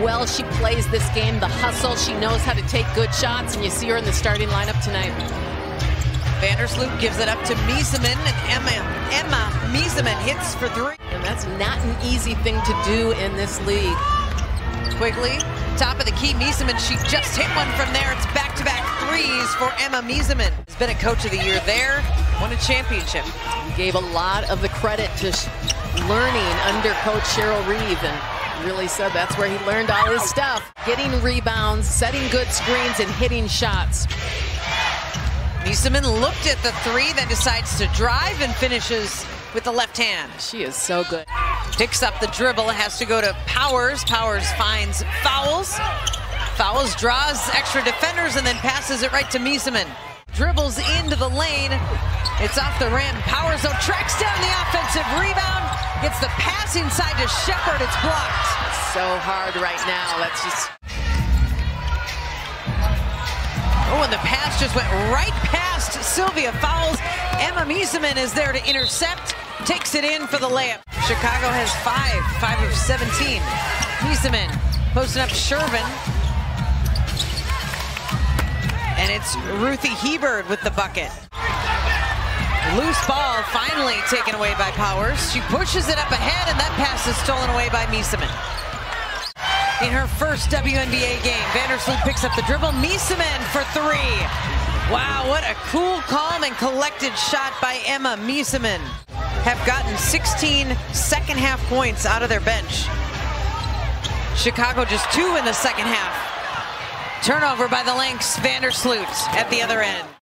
well she plays this game, the hustle. She knows how to take good shots, and you see her in the starting lineup tonight. Vandersloot gives it up to Meesseman, and Emma Meesseman hits for three. And that's not an easy thing to do in this league. Quickly, top of the key, Meesseman, she just hit one from there. It's back-to-back threes for Emma Meesseman. Has been a coach of the year there, won a championship. He gave a lot of the credit to learning under Coach Cheryl Reeve, and really said that's where he learned all his stuff. Getting rebounds, setting good screens, and hitting shots. Meesseman looked at the three, then decides to drive and finishes with the left hand. She is so good. Picks up the dribble, has to go to Powers. Powers finds Fowles. Fowles draws extra defenders and then passes it right to Meesseman. Dribbles into the lane. It's off the rim. Powers, though, tracks down the offensive rebound. Gets the pass inside to Shepard. It's blocked. So hard right now. That's just... Oh, and the pass just went right past Sylvia Fowles. Emma Meesseman is there to intercept. Takes it in for the layup. Chicago has 5 of 17. Meesseman posting up Shervin. And it's Ruthie Hebard with the bucket. Loose ball finally taken away by Powers. She pushes it up ahead, and that pass is stolen away by Meesseman. In her first WNBA game, Vandersloot picks up the dribble. Meesseman for three. Wow, what a cool, calm, and collected shot by Emma Meesseman. Have gotten 16 second-half points out of their bench. Chicago just 2 in the second half. Turnover by the Lynx. Vandersloot at the other end.